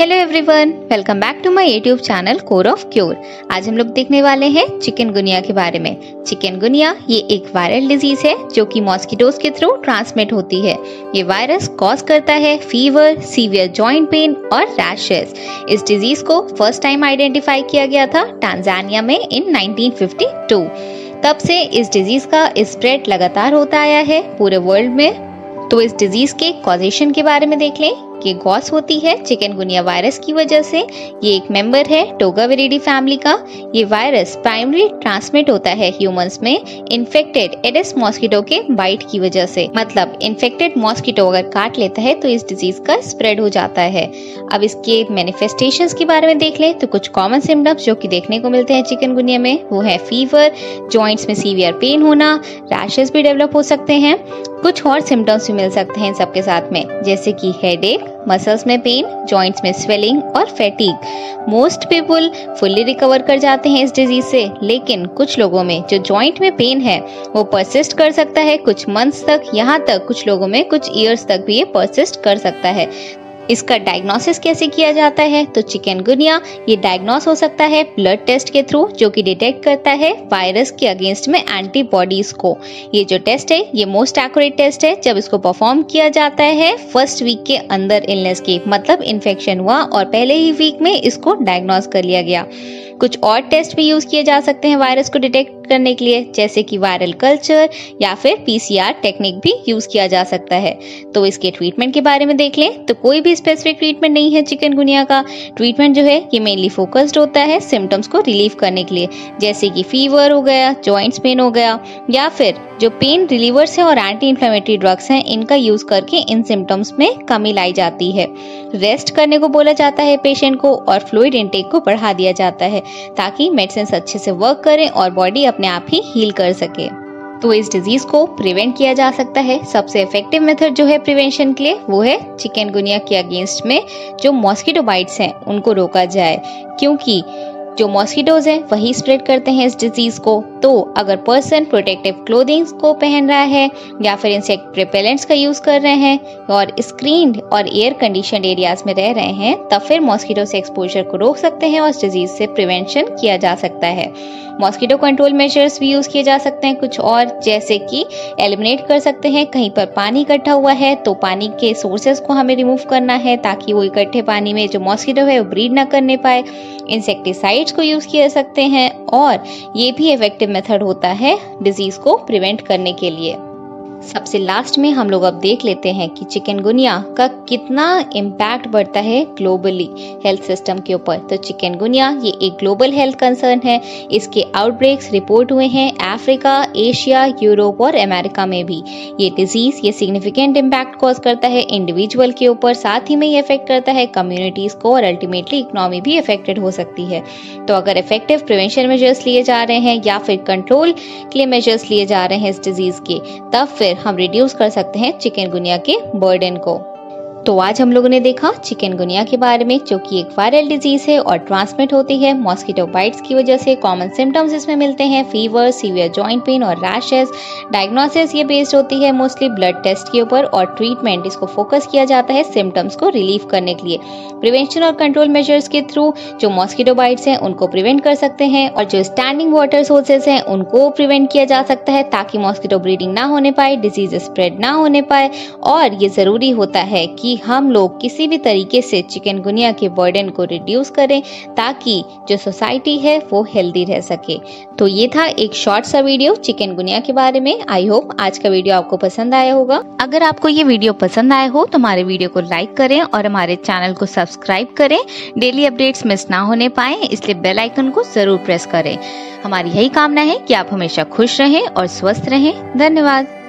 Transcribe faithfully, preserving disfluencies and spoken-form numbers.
Hello everyone, welcome back to my YouTube channel core of cure. आज हम लोग देखने वाले हैं चिकनगुनिया के बारे में। चिकनगुनिया ये एक वायरल डिजीज है जो कि मॉस्किटोज के थ्रू ट्रांसमिट होती है। ये वायरस कॉज करता है फीवर, सीवियर जॉइंट पेन और रैशेस। इस डिजीज को फर्स्ट टाइम आइडेंटिफाई किया गया था टांजानिया में इन नाइनटीन फिफ्टी टू। तब से इस डिजीज का स्प्रेड लगातार होता आया है पूरे वर्ल्ड में। तो इस डिजीज के कॉजेशन के बारे में देख लें कि गॉस होती है चिकनगुनिया वायरस की वजह से। ये एक मेंबर है टोगाविरिडी फैमिली का। ये वायरस प्राइमरी ट्रांसमिट होता है ह्यूमंस में इन्फेक्टेड एडिस मॉस्किटो के बाइट की वजह से। मतलब इन्फेक्टेड मॉस्किटो अगर काट लेता है तो इस डिजीज का स्प्रेड हो जाता है। अब इसके मैनिफेस्टेशंस के बारे में देख लें तो कुछ कॉमन सिम्टम्स जो कि देखने को मिलते हैं चिकनगुनिया में वो है फीवर, जॉइंट्स में सीवियर पेन होना, रैशेस भी डेवलप हो सकते हैं। कुछ और सिम्टम्स भी मिल सकते हैं इन सबके साथ में, जैसे कि हेडेक, मसल्स में पेन, जॉइंट्स में स्वेलिंग और fatigue. Most people fully recover कर जाते हैं इस डिजीज से, लेकिन कुछ लोगों में जो जॉइंट में पेन है वो परसिस्ट कर सकता है कुछ मंथ्स तक, यहाँ तक कुछ लोगों में कुछ ईयर्स तक भी ये परसिस्ट कर सकता है। इसका डायग्नोसिस कैसे किया जाता है तो चिकनगुनिया ये डायग्नोस हो सकता है ब्लड टेस्ट के थ्रू, जो कि डिटेक्ट करता है वायरस के अगेंस्ट में एंटीबॉडीज को। ये जो टेस्ट है ये मोस्ट एक्यूरेट टेस्ट है जब इसको परफॉर्म किया जाता है फर्स्ट वीक के अंदर इलनेस के, मतलब इन्फेक्शन हुआ और पहले ही वीक में इसको डायग्नोस कर लिया गया। कुछ और टेस्ट भी यूज किए जा सकते हैं वायरस को डिटेक्ट करने के लिए, जैसे कि वायरल कल्चर या फिर पीसीआर टेक्निक भी यूज किया जा सकता है। तो इसके ट्रीटमेंट के बारे में देख लें तो कोई भी स्पेसिफिक ट्रीटमेंट नहीं है चिकनगुनिया का। ट्रीटमेंट जो है ये मेनली फोकस्ड होता है सिम्टम्स को रिलीव करने के लिए, जैसे कि फीवर हो गया, जॉइंट्स पेन हो गया, या फिर जो पेन रिलीवर्स है और एंटी इन्फ्लेमेटरी ड्रग्स हैं इनका यूज करके इन सिम्टम्स में कमी लाई जाती है। रेस्ट करने को बोला जाता है पेशेंट को और फ्लूइड इनटेक को बढ़ा दिया जाता है ताकि मेडिसिन अच्छे से वर्क करें और बॉडी अपने आप ही हील कर सके। तो इस डिजीज को प्रिवेंट किया जा सकता है। सबसे इफेक्टिव मेथड जो है प्रिवेंशन के लिए वो है चिकनगुनिया के अगेंस्ट में जो मॉस्किटो बाइट्स हैं उनको रोका जाए, क्योंकि जो मॉस्किटोज हैं वही स्प्रेड करते हैं इस डिजीज को। तो अगर पर्सन प्रोटेक्टिव क्लोथिंग्स को पहन रहा है या फिर इंसेक्ट रिपेलेंट्स का यूज कर रहे हैं और स्क्रीन्ड और एयर कंडीशनड एरियाज में रह रहे हैं, तब फिर मॉस्किटो से एक्सपोजर को रोक सकते हैं और इस डिजीज से प्रिवेंशन किया जा सकता है। मॉस्किटो कंट्रोल मेजर्स भी यूज किए जा सकते हैं कुछ और, जैसे कि एलिमिनेट कर सकते हैं कहीं पर पानी इकट्ठा हुआ है तो पानी के सोर्सेज को हमें रिमूव करना है ताकि वो इकट्ठे पानी में जो मॉस्किटो है वो ब्रीड ना करने पाए। इंसेक्टिसाइड्स को यूज किए सकते हैं और ये भी इफेक्टिव मेथड होता है डिजीज को प्रिवेंट करने के लिए। सबसे लास्ट में हम लोग अब देख लेते हैं कि चिकनगुनिया का कितना इम्पैक्ट बढ़ता है ग्लोबली हेल्थ सिस्टम के ऊपर। तो चिकनगुनिया ये एक ग्लोबल हेल्थ कंसर्न है। इसके आउटब्रेक्स रिपोर्ट हुए हैं अफ्रीका, एशिया, यूरोप और अमेरिका में भी। ये डिजीज ये सिग्निफिकेंट इम्पैक्ट कॉज करता है इंडिविजुअल के ऊपर, साथ ही में ये इफेक्ट करता है कम्युनिटीज को और अल्टीमेटली इकोनॉमी भी अफेक्टेड हो सकती है। तो अगर इफेक्टिव प्रिवेंशन मेजर्स लिए जा रहे हैं या फिर कंट्रोल के लिए मेजर्स लिए जा रहे हैं इस डिजीज के, तब फिर हम रिड्यूस कर सकते हैं चिकनगुनिया के बर्डन को। तो आज हम लोगों ने देखा चिकनगुनिया के बारे में, जो कि एक वायरल डिजीज है और ट्रांसमिट होती है मॉस्किटो बाइट्स की वजह से। कॉमन सिम्टम्स इसमें मिलते हैं फीवर, सीवियर जॉइंट पेन और रैशेस। डायग्नोसिस ये बेस्ड होती है मोस्टली ब्लड टेस्ट के ऊपर और ट्रीटमेंट इसको फोकस किया जाता है सिम्टम्स को रिलीव करने के लिए। प्रिवेंशन और कंट्रोल मेजर्स के थ्रू जो मॉस्किटो बाइट्स हैं उनको प्रिवेंट कर सकते हैं और जो स्टैंडिंग वाटर सोर्सेज हैं उनको प्रिवेंट किया जा सकता है ताकि मॉस्किटो ब्रीडिंग ना होने पाए, डिजीज स्प्रेड ना होने पाए। और ये जरूरी होता है कि हम लोग किसी भी तरीके से चिकनगुनिया के बर्डन को रिड्यूस करें ताकि जो सोसाइटी है वो हेल्दी रह सके। तो ये था एक शॉर्ट सा वीडियो चिकनगुनिया के बारे में। आई होप आज का वीडियो आपको पसंद आया होगा। अगर आपको ये वीडियो पसंद आया हो तो हमारे वीडियो को लाइक करें और हमारे चैनल को सब्सक्राइब करें। डेली अपडेट्स मिस ना होने पाए इसलिए बेल आइकन को जरूर प्रेस करें। हमारी यही कामना है कि आप हमेशा खुश रहें और स्वस्थ रहें। धन्यवाद।